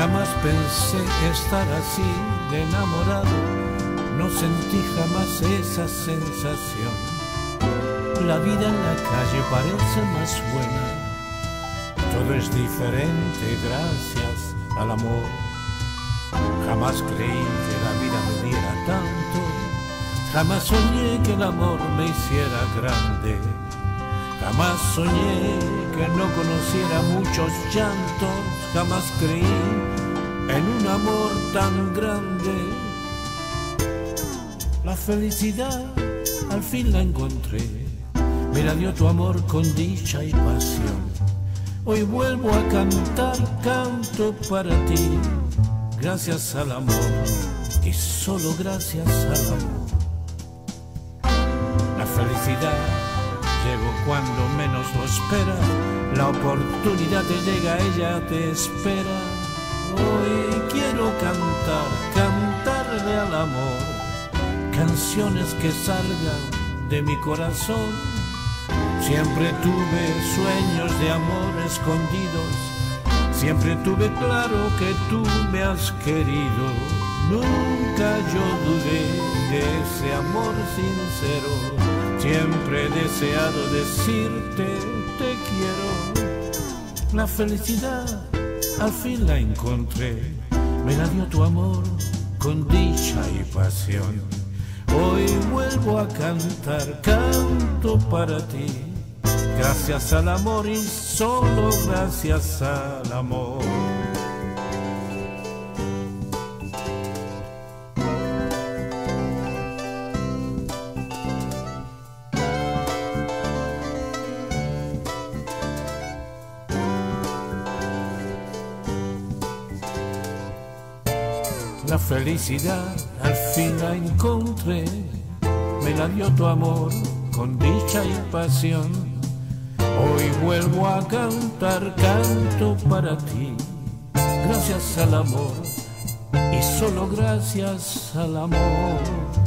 Jamás pensé estar así de enamorado, no sentí jamás esa sensación. La vida en la calle parece más buena, todo es diferente gracias al amor. Jamás creí que la vida me diera tanto, jamás soñé que el amor me hiciera grande. Jamás soñé que no conociera muchos llantos, jamás creí en un amor tan grande. La felicidad al fin la encontré, me la dio tu amor con dicha y pasión. Hoy vuelvo a cantar, canto para ti, gracias al amor y solo gracias al amor. La felicidad llegó cuando menos lo esperas, la oportunidad te llega, ella te espera. Hoy quiero cantar, cantarle al amor, canciones que salgan de mi corazón. Siempre tuve sueños de amor escondidos, siempre tuve claro que tú me has querido. Nunca yo dudé de ese amor sincero, siempre he deseado decirte te quiero. La felicidad al fin la encontré, me la dio tu amor con dicha y pasión. Hoy vuelvo a cantar, canto para ti, gracias al amor y solo gracias al amor. La felicidad al fin la encontré, me la dio tu amor con dicha y pasión. Hoy vuelvo a cantar, canto para ti, gracias al amor y solo gracias al amor.